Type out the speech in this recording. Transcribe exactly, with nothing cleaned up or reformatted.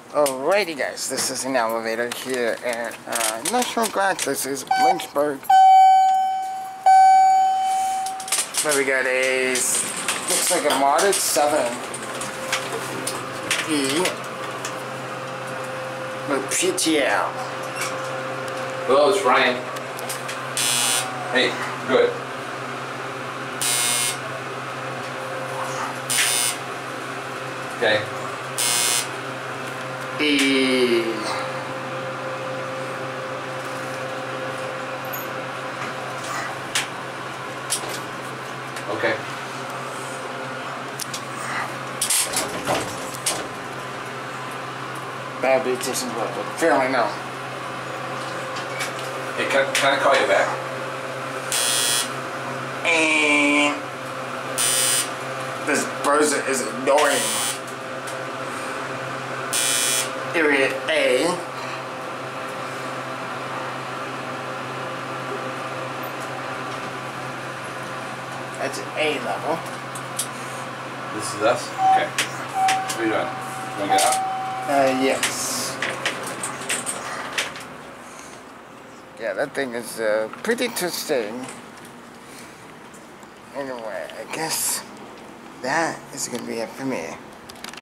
Alrighty guys, this is an elevator here at uh, National Guard. This is Lynchburg. But we got a, looks like a modded seven E with P T L. Hello, it's Ryan. Hey, good. Okay. E. Okay. Bad beat isn't good, but apparently no. Hey, can, can I call you back? And this buzzer is annoying. Area A. That's an A level. This is us? Okay. What are you doing? You want to get out? Uh, yes. Yeah, that thing is uh, pretty interesting. Anyway, I guess that is going to be it for me.